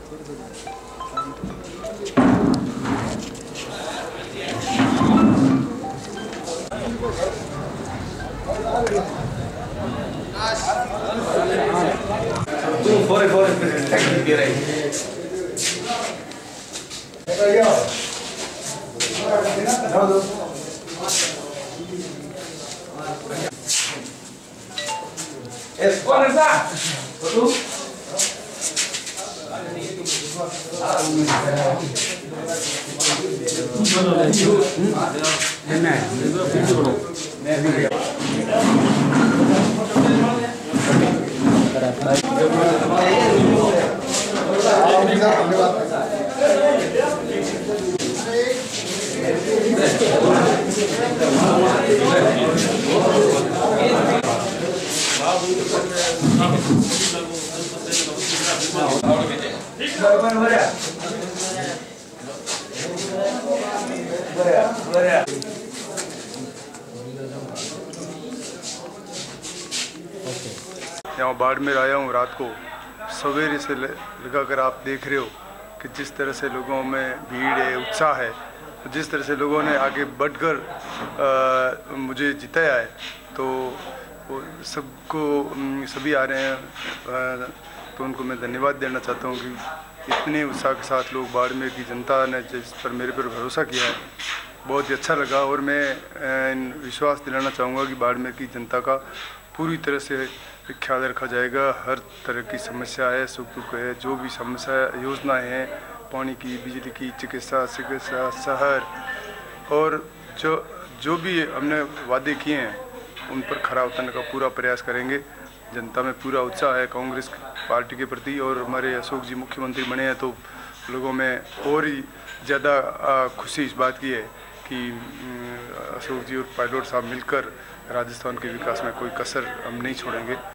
यहाँ बाड़मेर आया हूँ रात को सवेरे से लगाकर आप देख रहे हो कि जिस तरह से लोगों में भीड़ है, उत्साह है, जिस तरह से लोगों ने आगे बढ़कर मुझे जिताया है, तो सभी आ रहे हैं। तो उनको मैं धन्यवाद देना चाहता हूँ कि इतने उत्साह के साथ लोग बाड़मेर की जनता ने जिस पर मेरे पर भरोसा किया है, बहुत ही अच्छा लगा। और मैं विश्वास दिलाना चाहूँगा कि बाड़मेर की जनता का पूरी तरह से ख्याल रखा जाएगा। हर तरह की समस्या है, सुख दुख है, जो भी समस्या योजनाएं हैं, पानी की, बिजली की, चिकित्सा शहर, और जो भी हमने वादे किए हैं उन पर खरा उतरने का पूरा प्रयास करेंगे। जनता में पूरा उत्साह है कांग्रेस पार्टी के प्रति, और हमारे अशोक जी मुख्यमंत्री बने हैं तो लोगों में और ही ज़्यादा खुशी इस बात की है कि अशोक जी और पायलट साहब मिलकर राजस्थान के विकास में कोई कसर हम नहीं छोड़ेंगे।